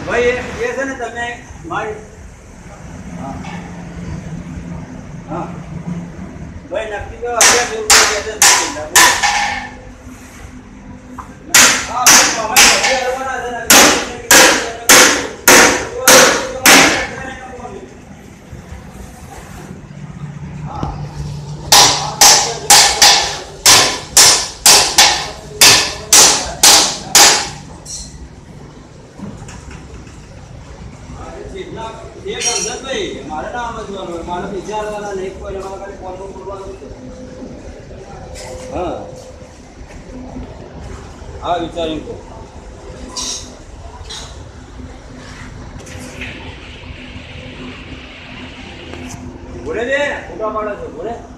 ભાઈ એ છે ને તમે મારી હા હા ભાઈ નક્કી તો 1100 રૂપિયા છે હા અમારે ઘરે આવવાના છે ને મારે ના સમજવાનું મારે વિચારવાના નહીં કોઈ એમાં ખાલી ફોનમાં બોલવાનું છે હા હા વિચારીને કહો બોલે દે ફોટા પાડે છે બોલે